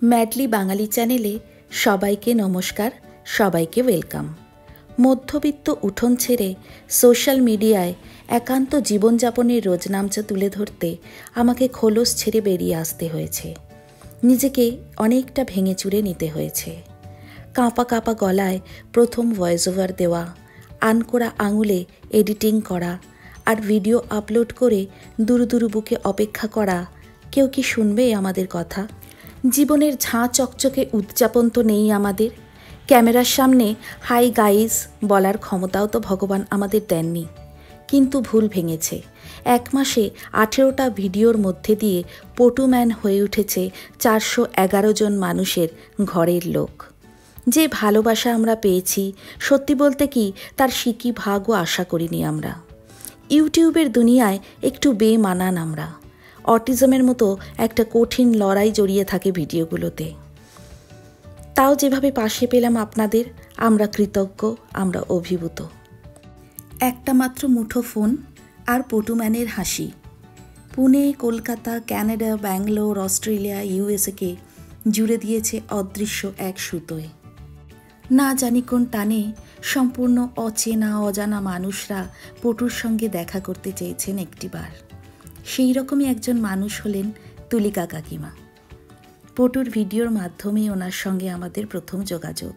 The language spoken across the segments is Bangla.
ম্যাডলি বাঙালি চ্যানেলে সবাইকে নমস্কার, সবাইকে ওয়েলকাম। মধ্যবিত্ত উঠোন ছেড়ে সোশ্যাল মিডিয়ায় একান্ত জীবনযাপনের রোজনামচা তুলে ধরতে আমাকে খোলস ছেড়ে বেরিয়ে আসতে হয়েছে। নিজেকে অনেকটা ভেঙে চুরে নিতে হয়েছে। কাঁপা কাঁপা গলায় প্রথম ভয়েস ওভার দেওয়া, আনকোড়া আঙুলে এডিটিং করা আর ভিডিও আপলোড করে দুরু দুরু বুকে অপেক্ষা করা, কেউ কি শুনবে আমাদের কথা? জীবনের ঝাঁ চকচকে উদযাপন তো নেই আমাদের। ক্যামেরার সামনে হাই গাইজ বলার ক্ষমতাও তো ভগবান আমাদের দেননি। কিন্তু ভুল ভেঙেছে। 1 মাসে 18টা ভিডিওর মধ্যে দিয়ে পটুম্যান হয়ে উঠেছে 411 জন মানুষের ঘরের লোক। যে ভালোবাসা আমরা পেয়েছি, সত্যি বলতে কি তার সিকি ভাগও আশা করিনি আমরা। ইউটিউবের দুনিয়ায় একটু বেমানান আমরা। অটিজমের মতো একটা কঠিন লড়াই জড়িয়ে থাকে ভিডিওগুলোতে। তাও যেভাবে পাশে পেলাম আপনাদের, আমরা কৃতজ্ঞ, আমরা অভিভূত। একটা মাত্র মুঠো ফোন আর পটুম্যানের হাসি পুনে, কলকাতা, কানাডা, ব্যাঙ্গালোর, অস্ট্রেলিয়া, ইউএসএকে জুড়ে দিয়েছে অদৃশ্য এক সুতোয়। না জানি কোন টানে সম্পূর্ণ অচেনা অজানা মানুষরা পটুর সঙ্গে দেখা করতে চেয়েছেন একটিবার। সেই রকমই একজন মানুষ হলেন তুলিকা কাকিমা। পটুর ভিডিওর মাধ্যমে ওনার সঙ্গে আমাদের প্রথম যোগাযোগ।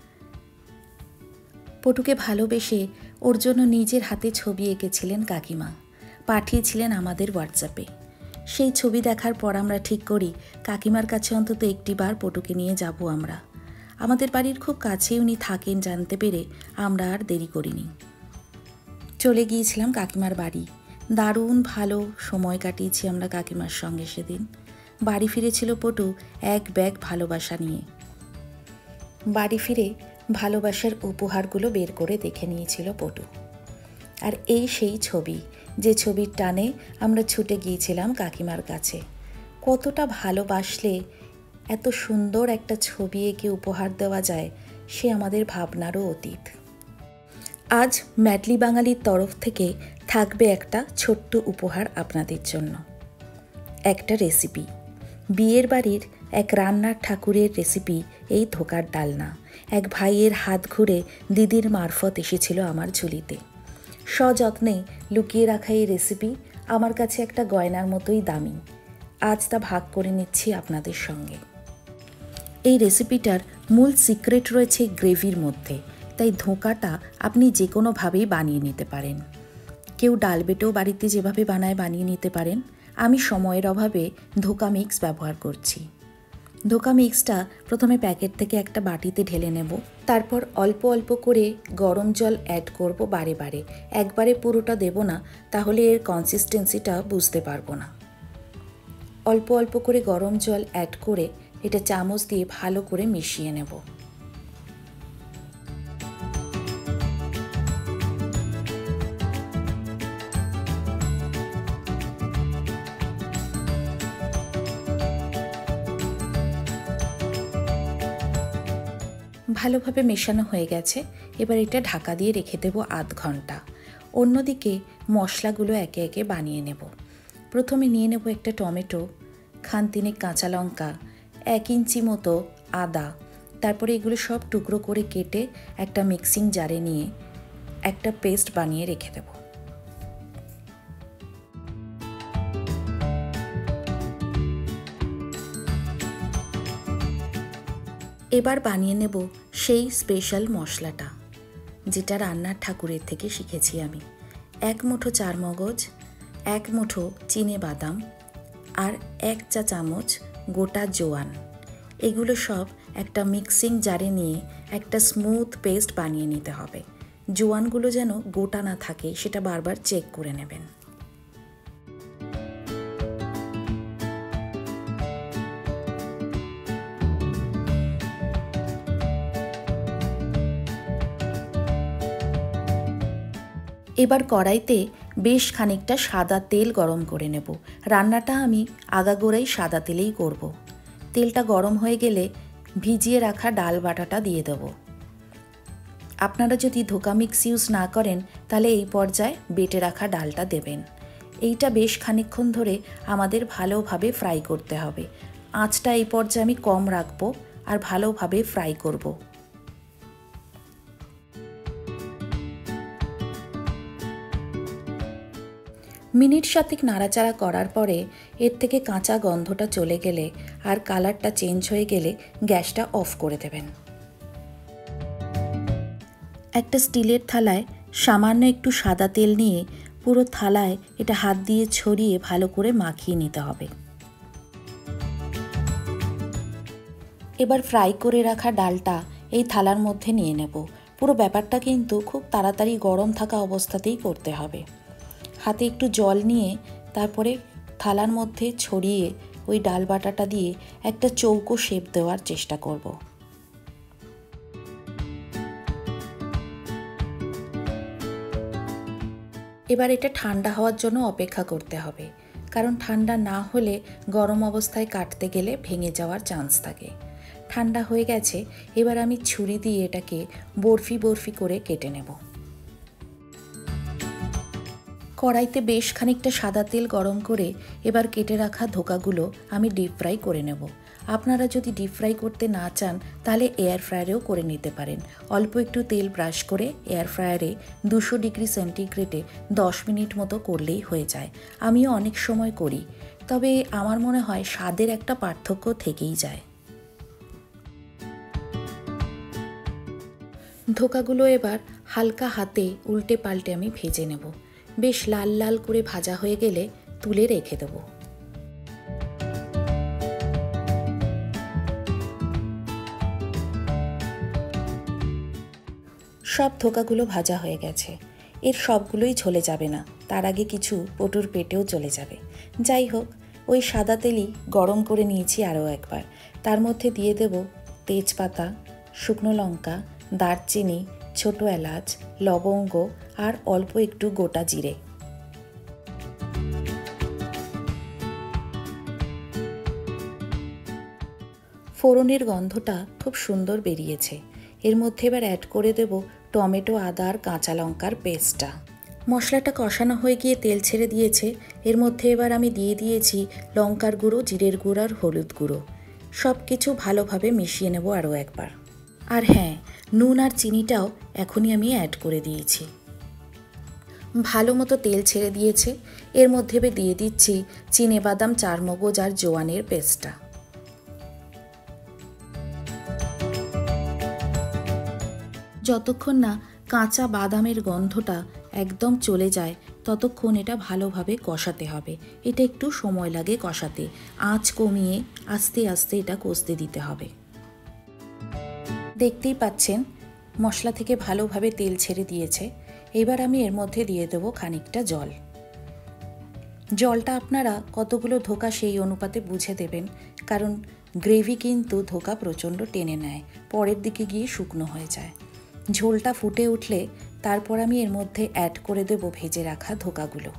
পটুকে ভালোবেসে ওর জন্য নিজের হাতে ছবি এঁকেছিলেন কাকিমা, পাঠিয়েছিলেন আমাদের হোয়াটসঅ্যাপে। সেই ছবি দেখার পর আমরা ঠিক করি কাকিমার কাছে অন্তত একটিবার পটুকে নিয়ে যাব আমরা। আমাদের বাড়ির খুব কাছে উনি থাকেন জানতে পেরে আমরা আর দেরি করিনি। চলে গিয়েছিলাম কাকিমার বাড়ি। দারুণ ভালো সময় কাটিয়েছি আমরা কাকিমার সঙ্গে সেদিন। বাড়ি ফিরেছিল পটু এক ব্যাগ ভালোবাসা নিয়ে। বাড়ি ফিরে ভালোবাসার উপহারগুলো বের করে দেখে নিয়েছিল পটু। আর এই সেই ছবি, যে ছবির টানে আমরা ছুটে গিয়েছিলাম কাকিমার কাছে। কতটা ভালোবাসলে এত সুন্দর একটা ছবি এঁকে উপহার দেওয়া যায়, সে আমাদের ভাবনারও অতীত। আজ ম্যাডলি বাঙালির তরফ থেকে থাকবে একটা ছোট্ট উপহার আপনাদের জন্য। একটা রেসিপি, বিয়ের বাড়ির এক রান্নার ঠাকুরের রেসিপি, এই ধোকার ডালনা। এক ভাইয়ের হাত ঘুরে দিদির মারফত এসেছিল আমার ঝুলিতে। সযত্নে লুকিয়ে রাখা এই রেসিপি আমার কাছে একটা গয়নার মতোই দামি। আজ তা ভাগ করে নিচ্ছি আপনাদের সঙ্গে। এই রেসিপিটার মূল সিক্রেট রয়েছে গ্রেভির মধ্যে, তাই ধোঁকাটা আপনি যে কোনোভাবেই বানিয়ে নিতে পারেন। কেউ ডাল বেটেও বাড়িতে যেভাবে বানায় বানিয়ে নিতে পারেন। আমি সময়ের অভাবে ধোঁকা মিক্স ব্যবহার করছি। ধোঁকা মিক্সটা প্রথমে প্যাকেট থেকে একটা বাটিতে ঢেলে নেব, তারপর অল্প অল্প করে গরম জল অ্যাড করব বারে বারে। একবারে পুরোটা দেব না, তাহলে এর কনসিস্টেন্সিটা বুঝতে পারবো না। অল্প অল্প করে গরম জল অ্যাড করে এটা চামচ দিয়ে ভালো করে মিশিয়ে নেব। ভালোভাবে মেশানো হয়ে গেছে। এবার এটা ঢাকা দিয়ে রেখে দেব আধ ঘন্টা। অন্যদিকে মশলাগুলো একে একে বানিয়ে নেব। প্রথমে নিয়ে নেব একটা টমেটো, খানতিনেক কাঁচা লঙ্কা, 1 ইঞ্চি মতো আদা। তারপরে এগুলো সব টুকরো করে কেটে একটা মিক্সিং জারে নিয়ে একটা পেস্ট বানিয়ে রেখে দেব। এবার বানিয়ে নেব সেই স্পেশাল মশলাটা, যেটা রান্নার ঠাকুরের থেকে শিখেছি আমি। 1 মুঠো চারমগজ, 1 মুঠো চিনে বাদাম আর 1 চা চামচ গোটা জোয়ান। এগুলো সব একটা মিক্সিং জারে নিয়ে একটা স্মুথ পেস্ট বানিয়ে নিতে হবে। জোয়ানগুলো যেন গোটা না থাকে সেটা বারবার চেক করে নেবেন। এবার কড়াইতে বেশ খানিকটা সাদা তেল গরম করে নেব। রান্নাটা আমি আগাগোড়াই সাদা তেলেই করব। তেলটা গরম হয়ে গেলে ভিজিয়ে রাখা ডাল বাটাটা দিয়ে দেব। আপনারা যদি ধোঁকা মিক্স ইউজ না করেন তাহলে এই পর্যায়ে বেটে রাখা ডালটা দেবেন। এইটা বেশ খানিকক্ষণ ধরে আমাদের ভালোভাবে ফ্রাই করতে হবে। আঁচটা এই পর্যায়ে আমি কম রাখবো আর ভালোভাবে ফ্রাই করব। মিনিট 7 নাড়াচাড়া করার পরে এর থেকে কাঁচা গন্ধটা চলে গেলে আর কালারটা চেঞ্জ হয়ে গেলে গ্যাসটা অফ করে দেবেন। একটা স্টিলের থালায় সামান্য একটু সাদা তেল নিয়ে পুরো থালায় এটা হাত দিয়ে ছড়িয়ে ভালো করে মাখিয়ে নিতে হবে। এবার ফ্রাই করে রাখা ডালটা এই থালার মধ্যে নিয়ে নেব। পুরো ব্যাপারটা কিন্তু খুব তাড়াতাড়ি গরম থাকা অবস্থাতেই করতে হবে। হাতে একটু জল নিয়ে তারপরে থালার মধ্যে ছড়িয়ে ওই ডাল বাটাটা দিয়ে একটা চৌকো শেপ দেওয়ার চেষ্টা করব। এবার এটা ঠান্ডা হওয়ার জন্য অপেক্ষা করতে হবে, কারণ ঠান্ডা না হলে গরম অবস্থায় কাটতে গেলে ভেঙে যাওয়ার চান্স থাকে। ঠান্ডা হয়ে গেছে, এবার আমি ছুরি দিয়ে এটাকে বরফি বরফি করে কেটে নেব। কড়াইতে বেশ খানিকটা সাদা তেল গরম করে এবার কেটে রাখা ধোকাগুলো আমি ডিপ ফ্রাই করে নেব। আপনারা যদি ডিপ ফ্রাই করতে না চান তাহলে এয়ার ফ্রায়ারেও করে নিতে পারেন। অল্প একটু তেল ব্রাশ করে এয়ার ফ্রায়ারে 200 ডিগ্রি সেন্টিগ্রেডে 10 মিনিট মতো করলেই হয়ে যায়। আমিও অনেক সময় করি, তবে আমার মনে হয় স্বাদের একটা পার্থক্য থেকেই যায়। ধোকাগুলো এবার হালকা হাতে উল্টে পাল্টে আমি ভেজে নেব। বেশ লাল লাল করে ভাজা হয়ে গেলে তুলে রেখে দেব। সব ধোকাগুলো ভাজা হয়ে গেছে। এর সবগুলোই ঝলে যাবে না, তার আগে কিছু পটুর পেটেও চলে যাবে। যাই হোক, ওই সাদা তেলই গরম করে নিয়েছি আরও একবার। তার মধ্যে দিয়ে দেব তেজপাতা, শুকনো লঙ্কা, দারচিনি, ছোটো এলাচ, লবঙ্গ আর অল্প একটু গোটা জিরে। ফোড়নের গন্ধটা খুব সুন্দর বেরিয়েছে। এর মধ্যে এবার অ্যাড করে দেব টমেটো, আদা আর কাঁচা লঙ্কার পেস্টটা। মশলাটা কষানো হয়ে গিয়ে তেল ছেড়ে দিয়েছে। এর মধ্যে এবার আমি দিয়ে দিয়েছি লঙ্কার গুঁড়ো, জিরের গুঁড়ো আর হলুদ গুঁড়ো। সব কিছু ভালোভাবে মিশিয়ে নেব আরও একবার। আর হ্যাঁ, নুন আর চিনিটাও এখনই আমি অ্যাড করে দিয়েছি। ভালো মতো তেল ছেড়ে দিয়েছে। এর মধ্যে এবার দিয়ে দিচ্ছি চিনেবাদাম, চারমগজ আর জোয়ানের পেস্টটা। যতক্ষণ না কাঁচা বাদামের গন্ধটা একদম চলে যায় ততক্ষণ এটা ভালোভাবে কষাতে হবে। এটা একটু সময় লাগে কষাতে। আঁচ কমিয়ে আস্তে আস্তে এটা কষতে দিতে হবে। দেখতেই পাচ্ছেন মশলা থেকে ভালোভাবে তেল ছেড়ে দিয়েছে। এবার আমি এর মধ্যে দিয়ে দেবো খানিকটা জল। জলটা আপনারা কতগুলো ধোকা সেই অনুপাতে বুঝে দেবেন, কারণ গ্রেভি কিন্তু ধোকা প্রচণ্ড টেনে নেয়, পরের দিকে গিয়ে শুকনো হয়ে যায়। ঝোলটা ফুটে উঠলে তারপর আমি এর মধ্যে অ্যাড করে দেব ভেজে রাখা ধোকাগুলো।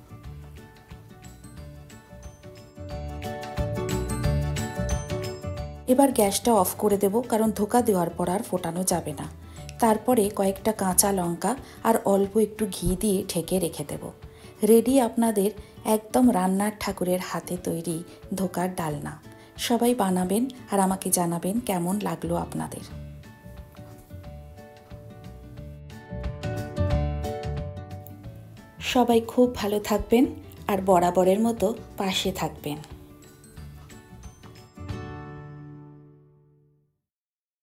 এবার গ্যাসটা অফ করে দেব, কারণ ধোকা দেওয়ার পর আর ফোটানো যাবে না। তারপরে কয়েকটা কাঁচা লঙ্কা আর অল্প একটু ঘি দিয়ে ঢেকে রেখে দেব। রেডি আপনাদের একদম রান্নার ঠাকুরের হাতে তৈরি ধোকার ডালনা। সবাই বানাবেন আর আমাকে জানাবেন কেমন লাগলো আপনাদের। সবাই খুব ভালো থাকবেন আর বরাবরের মতো পাশে থাকবেন।